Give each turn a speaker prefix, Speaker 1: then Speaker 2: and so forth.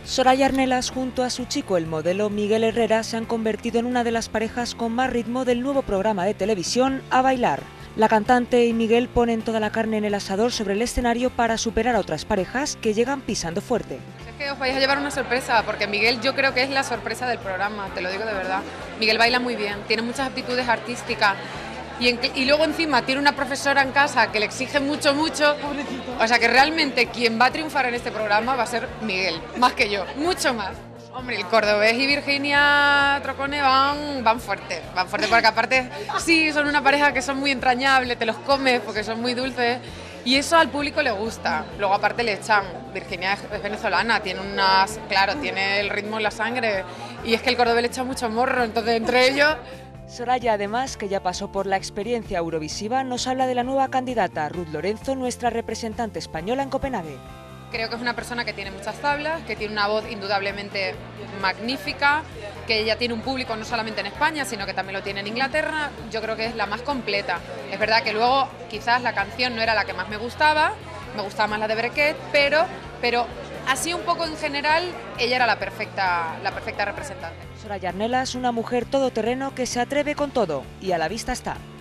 Speaker 1: Soraya Arnelas junto a su chico, el modelo Miguel Herrera, se han convertido en una de las parejas con más ritmo del nuevo programa de televisión A Bailar. La cantante y Miguel ponen toda la carne en el asador sobre el escenario para superar a otras parejas que llegan pisando fuerte.
Speaker 2: Es que os vais a llevar una sorpresa, porque Miguel yo creo que es la sorpresa del programa, te lo digo de verdad. Miguel baila muy bien, tiene muchas aptitudes artísticas y luego encima tiene una profesora en casa que le exige mucho. O sea que realmente quien va a triunfar en este programa va a ser Miguel, más que yo, mucho más. Hombre, el cordobés y Virginia Trocone van fuerte porque aparte sí, son una pareja que son muy entrañables, te los comes porque son muy dulces y eso al público le gusta. Luego aparte le echan, Virginia es venezolana, tiene el ritmo en la sangre y es que el cordobés le echa mucho morro, entonces entre ellos...
Speaker 1: Soraya, además, que ya pasó por la experiencia eurovisiva, nos habla de la nueva candidata, Ruth Lorenzo, nuestra representante española en Copenhague.
Speaker 2: Creo que es una persona que tiene muchas tablas, que tiene una voz indudablemente magnífica, que ella tiene un público no solamente en España, sino que también lo tiene en Inglaterra. Yo creo que es la más completa. Es verdad que luego quizás la canción no era la que más me gustaba más la de Brequet, pero así un poco en general ella era la perfecta representante.
Speaker 1: Soraya Arnelas, una mujer todoterreno que se atreve con todo y a la vista está.